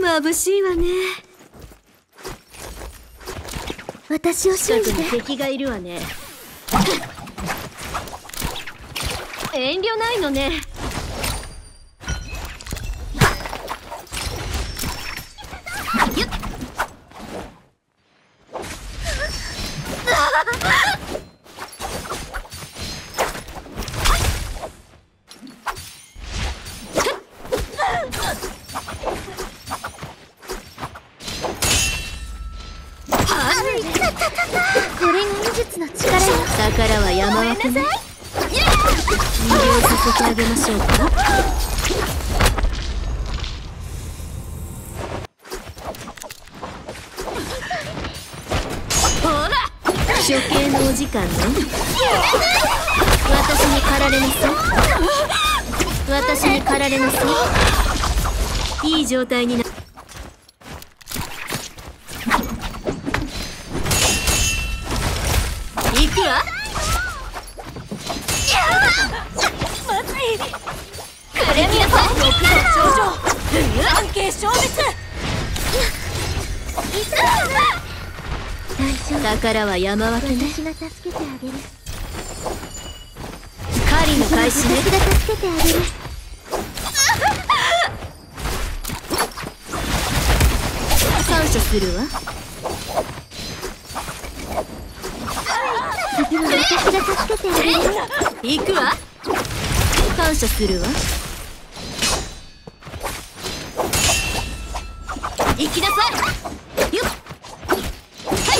眩しいわね。 私を信じて。 近くに敵がいるわね。遠慮ないのね。 これが技術の力よ。 宝は山分けね。魅了させてあげましょうか。ほら、処刑のお時間ね。私に駆られなさい。私に駆られなさい。いい状態にな。行くわ。 まずい。 くれみなさい。僕の頂上。関係消滅。 大丈夫。 宝は山分けね。 私が助けてあげる。 狩りの開始ね。 私が助けてあげる。 感謝するわ。 次は私が助けてあげる。 行くわ。感謝するわ。行きなさい。よっ。はい。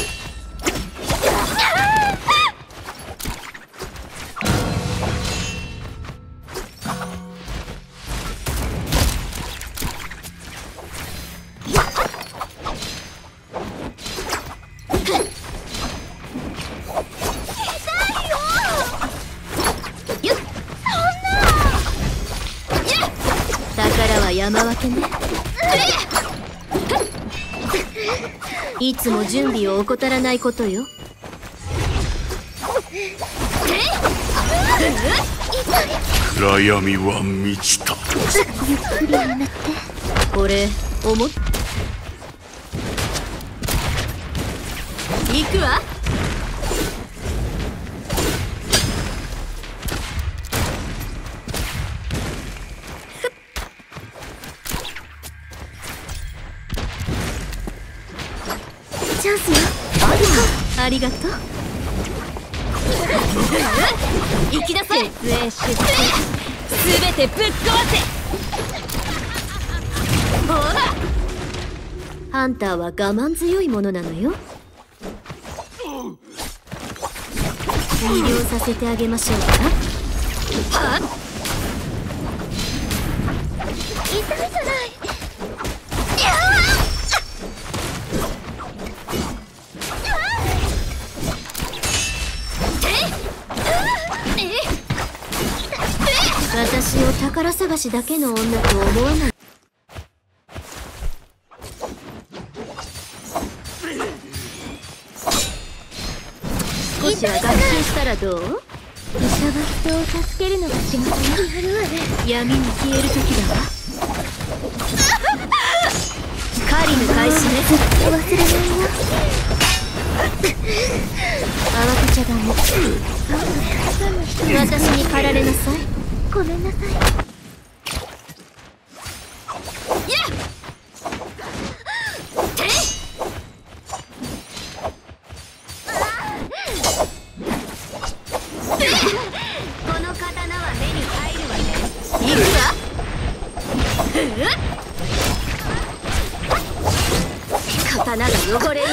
宝は山分けね。いつも準備を怠らないことよ。 暗闇は満ちた。 ゆっくりになって。 これ思っ。行くわ。 チャンスよ。 ありがとう。行きなさい。出演出世すべてぶっ壊せ。ほら、ハンターは我慢強いものなのよ。魅了させてあげましょうか。はっ、 痛いじゃない。 私を宝探しだけの女と思わない。少しは学習したらどう？ 医者は人を助けるのが仕事にやるわね。 闇に消える時だわ。狩りの開始ね。 忘れないよ。 慌てちゃダメ。私に駆られなさい。 ごめんなさい。 この刀は目に入るわね。行くわ。刀が汚れる。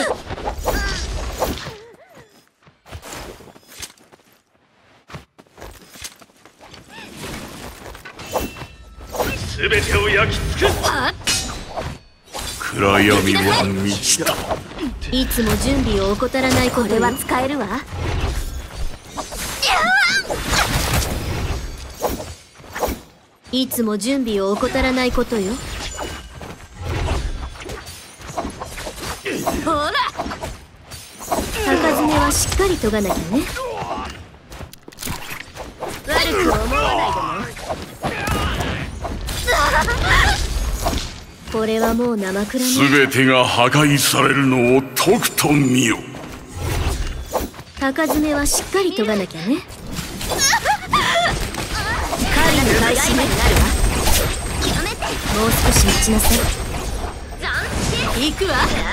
すべてを焼き尽くす。暗闇は満ちた。 いつも準備を怠らないことは使えるわ。いつも準備を怠らないことよ。ほら、高爪はしっかり研がなきゃね。悪く思わないでね。 これはもう生くらね。 全てが破壊されるのをとくと見よ。 高爪はしっかり研がなきゃね。狩りの開始になるわ。もう少し待ちなさい。行くわ。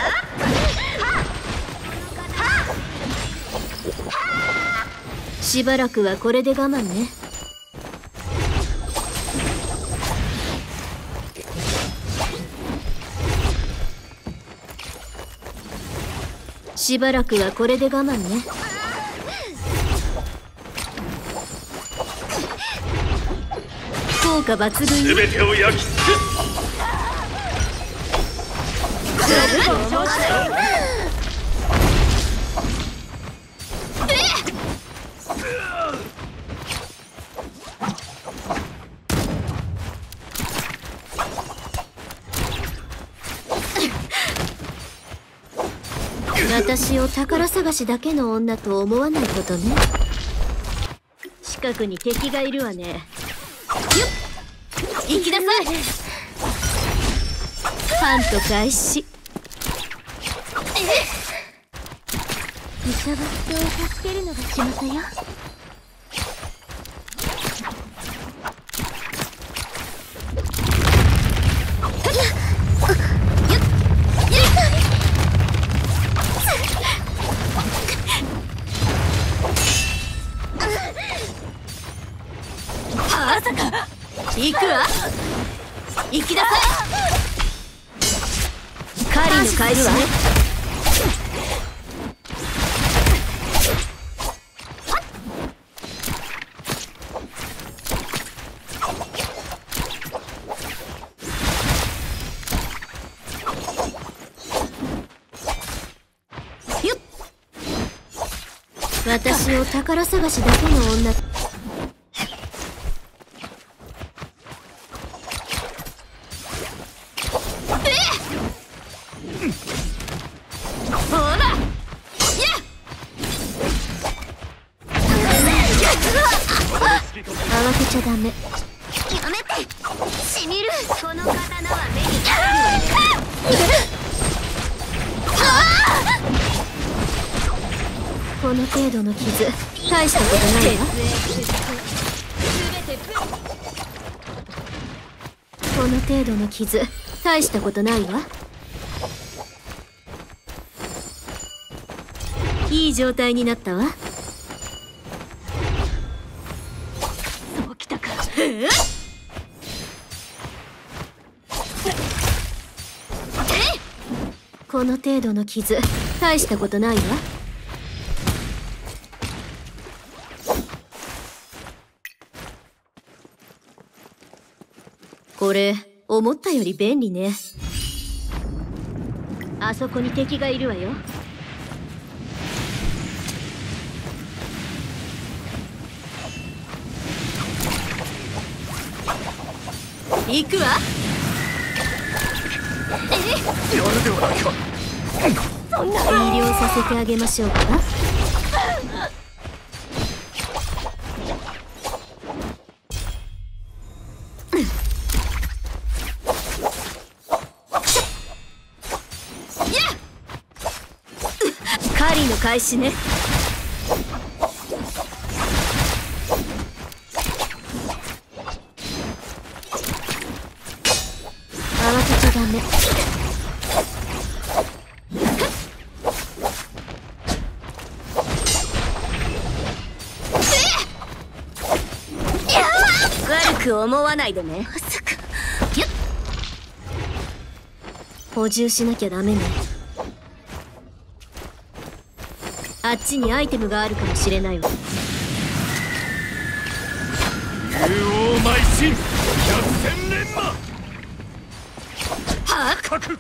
しばらくはこれで我慢ね。しばらくはこれで我慢ね。効果抜群。 全てを焼き尽くす。私を宝探しだけの女と思わないことね。近くに敵がいるわね。よっ、行きなさい。ハント開始。 医者は人を助けるのが仕事よ。 行くわ。行きなさい。狩りの返しね。よっ、私を宝探しだけの女。慌てちゃダメ。やめて。しみる。この刀は目につく。この程度の傷、大したことないわ。この程度の傷、大したことないわ。いい状態になったわ。そうきたか。この程度の傷、大したことないわ。これ思ったより便利ね。あそこに敵がいるわよ。行くわ。 夜ではないか。 そんな遠慮させてあげましょうか。狩りの開始ね。慌てちゃダメ。悪く思わないでね。補充しなきゃダメね。あっちにアイテムがあるかもしれないわ。 竜王邁進百戦錬磨。 はあ、 核。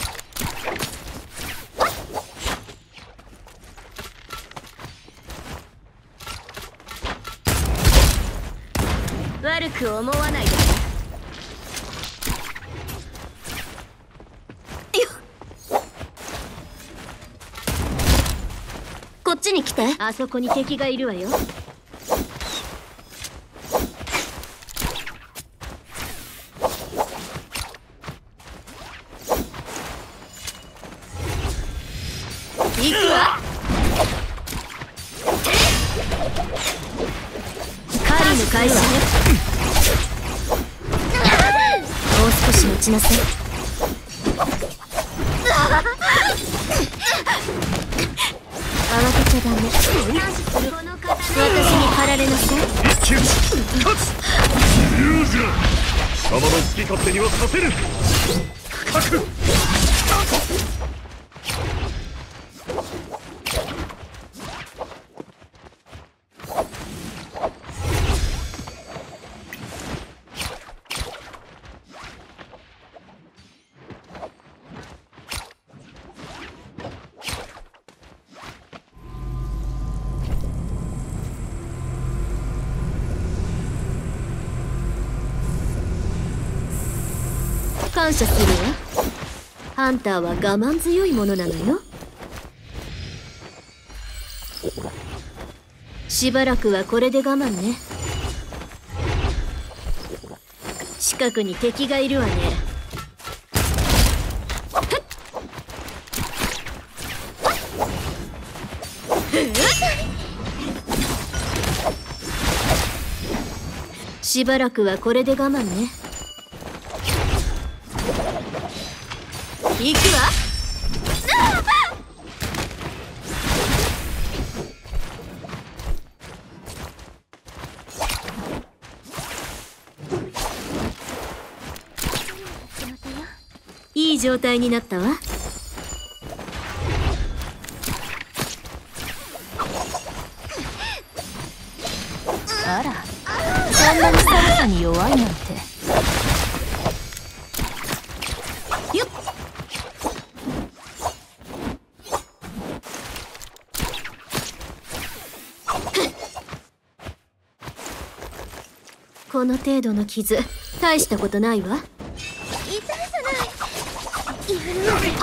悪く思わないで。こっちに来て。あそこに敵がいるわよ。 の開始ね。もう少し待ちなさい。慌てちゃダメ。私に駆られなさい。 一騎打ち勝つ。ユーズラ貴様の好き勝手にはさせる。深く感謝するわ。ハンターは我慢強いものなのよ。しばらくはこれで我慢ね。近くに敵がいるわね。しばらくはこれで我慢ね。行くわ。いい状態になったわ。 あら、そんなに寒さに弱いなんて。 よっ。この程度の傷、大したことないわ。 痛いじゃない。やるわね。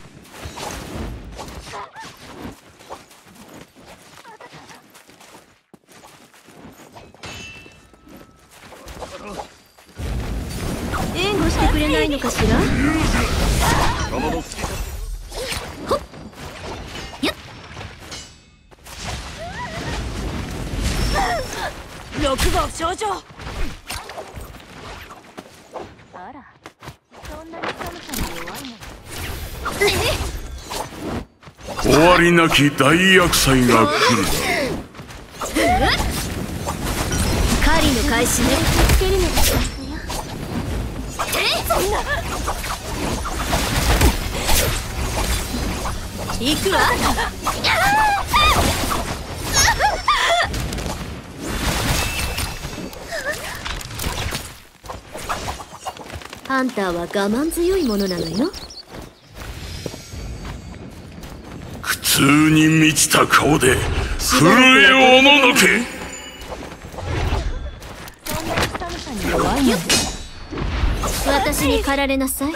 援護してくれないのかしら。 貴様の好き勝 6号症状。あら、そんなに寒さに弱いの。 終わりなき大厄災が来る。 狩りの開始ね。 つけるのが幸せよ。そんな。 行くわ。ハンターは我慢強いものなのよ。 苦痛に満ちた顔で震えをおののけ。 そんなに寒さに弱いの。 私に駆られなさい。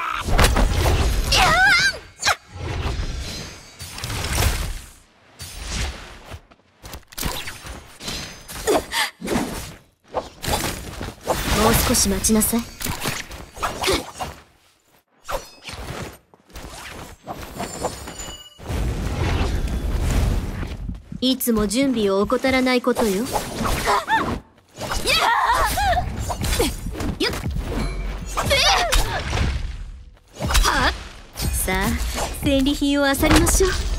もう少し待ちなさい。いつも準備を怠らないことよ。さあ、戦利品を漁りましょう。